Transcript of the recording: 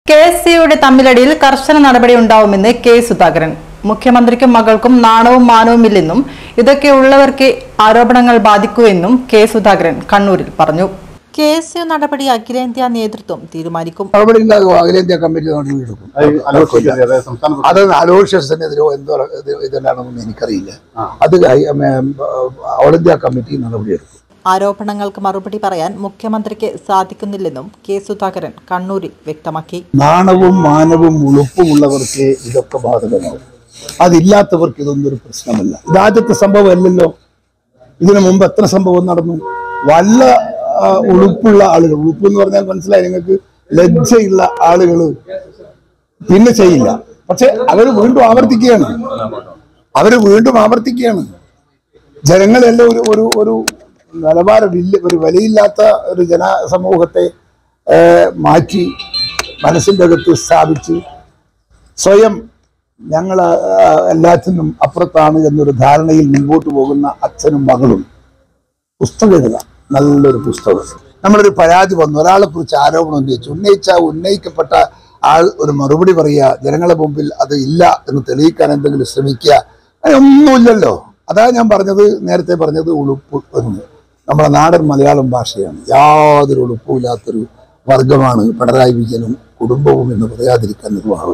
കെ.എസ്.സിയുടെ തമ്മിലടിയിൽ കർശന നടപടി ഉണ്ടാവുമെന്ന് കെ സുധാകരൻ. മുഖ്യമന്ത്രിക്കും മകൾക്കും നാണവും മാനവുമില്ലെന്നും ഇതൊക്കെ ഉള്ളവർക്ക് ആരോപണങ്ങൾ ബാധിക്കുമെന്നും കെ സുധാകരൻ കണ്ണൂരിൽ പറഞ്ഞു. കെ.എസ്.യു നടപടി അഖിലേന്ത്യാ നേതൃത്വം തീരുമാനിക്കും. അഖിലേന്ത്യാ കമ്മിറ്റി അത് അലോഷ്യസിനെതിരോ എന്തോ ഇതെല്ലാണെന്നൊന്നും എനിക്കറിയില്ല. അത് ഓൾ ഇന്ത്യ കമ്മിറ്റി നടപടിയെടുക്കും. ആരോപണങ്ങൾക്ക് മറുപടി പറയാൻ മുഖ്യമന്ത്രിക്ക് സാധിക്കുന്നില്ലെന്നും കെ സുധാകരൻ കണ്ണൂരിൽ വ്യക്തമാക്കി. നാണവും മാനവും ഉളുപ്പുമുള്ളവർക്ക് ഇതൊക്കെ ബാധകമാവും, അതില്ലാത്തവർക്ക് ഇതൊന്നും ഒരു പ്രശ്നമല്ല. ഇതാദ്യത്തെ സംഭവം അല്ലല്ലോ. ഇതിനു മുമ്പ് എത്ര സംഭവം നടന്നു? വല്ല ഉളുപ്പുള്ള ആളുകൾ, ഉളുപ്പ് എന്ന് പറഞ്ഞാൽ മനസ്സിലായി നിങ്ങൾക്ക്, ലജ്ജയുള്ള ആളുകൾ പിന്നെ ചെയ്യില്ല. പക്ഷെ അവര് വീണ്ടും ആവർത്തിക്കുകയാണ്. ജനങ്ങളെല്ലാം ഒരു നിലവാരമില്ല, ഒരു വിലയില്ലാത്ത ഒരു ജനസമൂഹത്തെ മാറ്റി മനസ്സിൻ്റെ അകത്ത് സ്ഥാപിച്ച് സ്വയം ഞങ്ങൾ എല്ലാത്തിനും അപ്പുറത്താണ് എന്നൊരു ധാരണയിൽ മുമ്പോട്ട് പോകുന്ന അച്ഛനും മകളും പുസ്തകം എഴുതാം. നല്ലൊരു പുസ്തകം. നമ്മളൊരു പരാതി വന്നു, ഒരാളെ കുറിച്ച് ആരോപണം ഉന്നയിക്കപ്പെട്ട ആൾ ഒരു മറുപടി പറയുക, ജനങ്ങളെ മുമ്പിൽ അത് ഇല്ല എന്ന് തെളിയിക്കാൻ എന്തെങ്കിലും ശ്രമിക്കുക, ഒന്നുമില്ലല്ലോ. അതാ ഞാൻ നേരത്തെ പറഞ്ഞത് ഉളുപ്പ് എന്ന്. നമ്മുടെ നാടൻ മലയാളം ഭാഷയാണ്. യാതൊരു ഉളുപ്പുമില്ലാത്തൊരു വർഗമാണ് പിണറായി വിജയനും കുടുംബവും എന്ന് പറയാതിരിക്കാൻ നിർവാഹം.